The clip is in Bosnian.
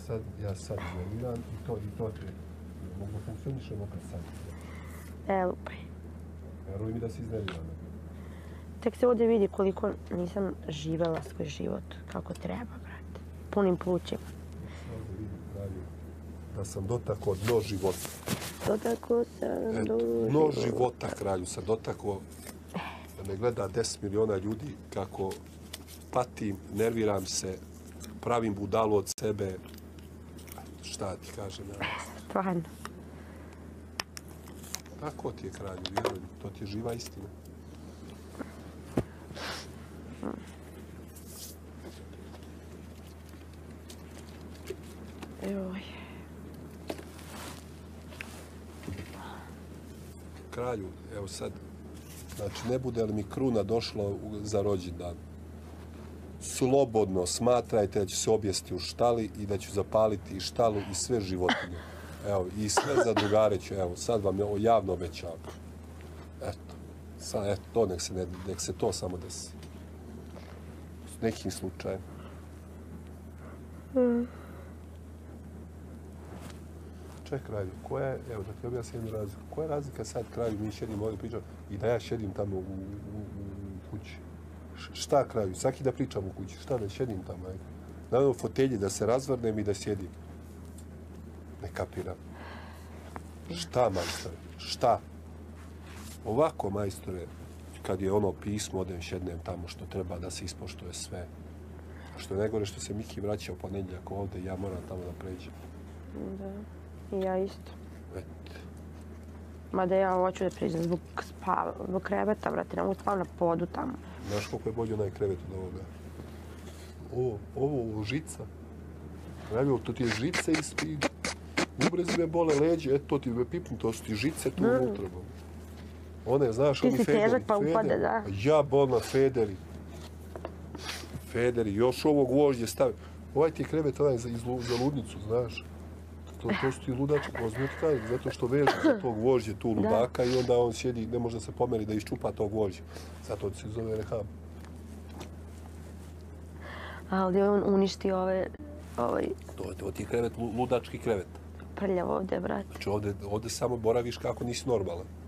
ja sad iznerviram i to te mogu funkcionišemo kad sad. Lupaj. Veruj mi da si iznerviran. Tek se ovdje vidi koliko nisam živela svoj život kako treba, brate. Punim plućima. Ovdje vidi, kralju, da sam dotakao dno života. Dotakao sam Dno života, kralju, sam dotakao da me gleda 10 miliona ljudi kako patim, nerviram se, pravim budalu od sebe. Šta ti kažem? Ja? Stvarno. Tako ti je, kralju, vjerujem. To ti je živa istina. Joj. Kralju, evo sad, znači ne bude li mi kruna došla za rođendan, slobodno smatrajte da ću se objesti u štali i da ću zapaliti i štalu i sve životinje. Evo, i sve za drugare ću, evo, sad vam ovo javno obećavam. Eto, sad, eto, to nek se to samo desi. S nekim slučajem. Ček, kralju, koja je, evo da ti objasnim jednu razliku, koja je razlika sad, kralju, mi šedimo ovdje pričamo i da ja šedim tamo u kući? Šta, kralju, svaki da pričam u kući, šta da šedim tamo, ajde? Na fotelji da se razvrnem i da sjedim. Ne kapiram. Šta, majstore? Šta? Ovako, majstore, kad je ono pismo, odem šednem tamo što treba da se ispoštuje sve. A što je najgore što se Miki vraća u ponedjeljak ovdje i ja moram tamo da pređem. Da. I ja isto. Eto. Mada ja hoću da priđem zbog kreveta, brate, ne mogu spavam na podu tamo. Znaš koliko je bolje onaj krevet od ovoga? Ovo žica. Evo, to ti je žice i ubrezi me bole leđe, eto, to ti me pipnu, to su ti žice tu unutra. One, znaš, oni Ti si težak pa upade, da. Ja bolna, Federi, još ovo gvožđe stavi. Ovaj ti je krevet onaj za ludnicu, znaš. To su ti ludački poznati, zato što vežu za tog gvožđe tu ludaka i onda on sjedi, ne može da se pomeri da iščupa tog gvožđe. Zato se zove rehab. Ali on uništi ovaj... To ti je krevet, ludački krevet. Prljav ovdje, brate. Znači ovdje samo boraviš kako nisi normalan.